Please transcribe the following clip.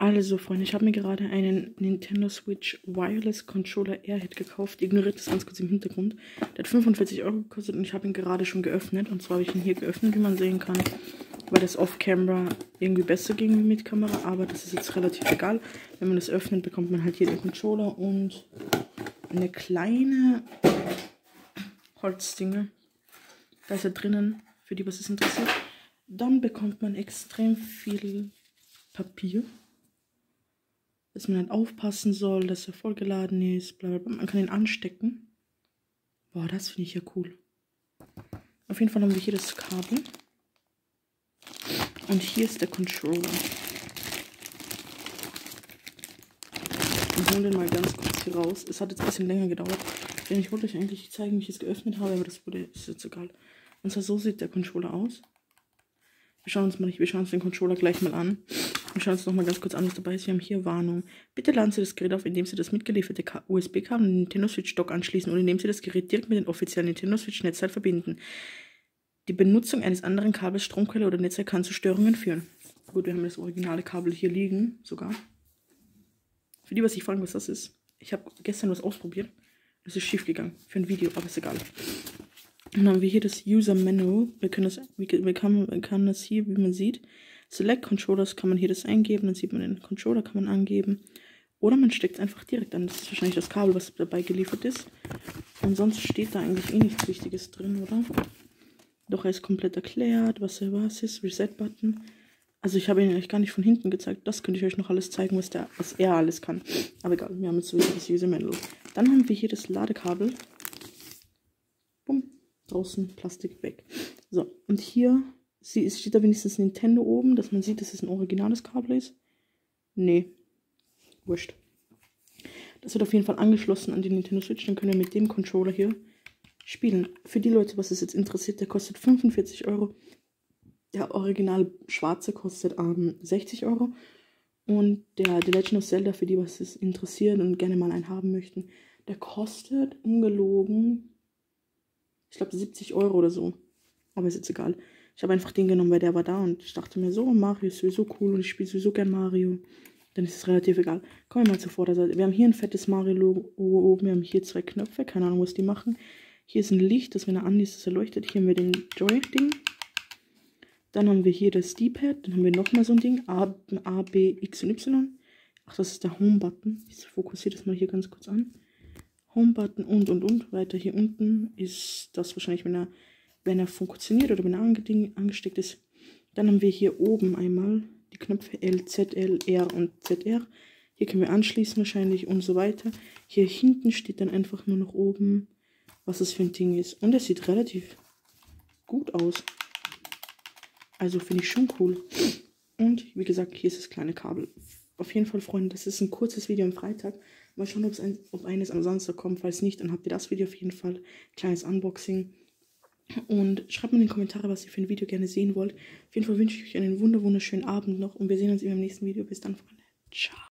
Also, Freunde, ich habe mir gerade einen Nintendo Switch Wireless Controller Airhead gekauft. Ignoriert das ganz kurz im Hintergrund. Der hat 45 Euro gekostet und ich habe ihn gerade schon geöffnet. Und zwar habe ich ihn hier geöffnet, wie man sehen kann, weil das Off-Camera irgendwie besser ging wie mit Kamera. Aber das ist jetzt relativ egal. Wenn man das öffnet, bekommt man halt hier den Controller und eine kleine Holzdinge. Da ist er drinnen, für die, was es interessiert. Dann bekommt man extrem viel Papier, dass man halt aufpassen soll, dass er vollgeladen ist, bla bla bla. Man kann ihn anstecken. Boah, das finde ich ja cool. Auf jeden Fall haben wir hier das Kabel. Und hier ist der Controller. Ich hole den mal ganz kurz hier raus. Es hat jetzt ein bisschen länger gedauert. Denn ich wollte euch eigentlich zeigen, wie ich es geöffnet habe, aber das ist jetzt egal. Und zwar so sieht der Controller aus. Wir schauen uns den Controller gleich mal an. Wir schauen uns nochmal ganz kurz an, was dabei ist. Wir haben hier Warnung. Bitte laden Sie das Gerät auf, indem Sie das mitgelieferte USB-Kabel an den Nintendo Switch Dock anschließen oder indem Sie das Gerät direkt mit dem offiziellen Nintendo Switch Netzteil verbinden. Die Benutzung eines anderen Kabels, Stromquelle oder Netzteil kann zu Störungen führen. Gut, wir haben das originale Kabel hier liegen, sogar. Für die, was sich fragen, was das ist. Ich habe gestern was ausprobiert. Das ist schief gegangen für ein Video, aber ist egal. Dann haben wir hier das User Manual. Man kann das hier, wie man sieht. Select Controllers kann man hier das eingeben, dann sieht man den Controller, kann man angeben. Oder man steckt es einfach direkt an. Das ist wahrscheinlich das Kabel, was dabei geliefert ist. Und sonst steht da eigentlich eh nichts Wichtiges drin, oder? Doch, er ist komplett erklärt, was ist, Reset-Button. Also ich habe ihn euch gar nicht von hinten gezeigt. Das könnte ich euch noch alles zeigen, was er alles kann. Aber egal, wir haben jetzt sowieso das User Manual. Dann haben wir hier das Ladekabel. Bumm, draußen Plastik weg. So, und hier steht da wenigstens Nintendo oben, dass man sieht, dass es ein originales Kabel ist. Nee, wurscht. Das wird auf jeden Fall angeschlossen an die Nintendo Switch. Dann können wir mit dem Controller hier spielen. Für die Leute, was es jetzt interessiert, der kostet 45 Euro. Der original schwarze kostet 60 Euro. Und der The Legend of Zelda, für die, was es interessiert und gerne mal einen haben möchten, der kostet ungelogen, ich glaube 70 Euro oder so. Aber ist jetzt egal. Ich habe einfach den genommen, weil der war da und ich dachte mir so, Mario ist sowieso cool und ich spiele sowieso gern Mario. Dann ist es relativ egal. Kommen wir mal zur Vorderseite. Wir haben hier ein fettes Mario-Logo oben. Wir haben hier 2 Knöpfe. Keine Ahnung, was die machen. Hier ist ein Licht, das wenn er an ist, das erleuchtet. Hier haben wir den Joy-Ding. Dann haben wir hier das D-Pad. Dann haben wir nochmal so ein Ding. A, B, X und Y. Ach, das ist der Home-Button. Ich fokussiere das mal hier ganz kurz an. Home-Button und. Weiter hier unten ist das wahrscheinlich, wenn er funktioniert oder wenn er angesteckt ist. Dann haben wir hier oben einmal die Knöpfe L, Z, L, R und ZR. Hier können wir anschließen wahrscheinlich und so weiter. Hier hinten steht dann einfach nur noch oben, was das für ein Ding ist. Und es sieht relativ gut aus. Also finde ich schon cool. Und wie gesagt, hier ist das kleine Kabel. Auf jeden Fall, Freunde, das ist ein kurzes Video am Freitag. Mal schauen, ob eines am Samstag kommt. Falls nicht, dann habt ihr das Video auf jeden Fall. Kleines Unboxing. Und schreibt mir in die Kommentare, was ihr für ein Video gerne sehen wollt. Auf jeden Fall wünsche ich euch einen wunderschönen Abend noch. Und wir sehen uns im nächsten Video. Bis dann, Freunde. Ciao.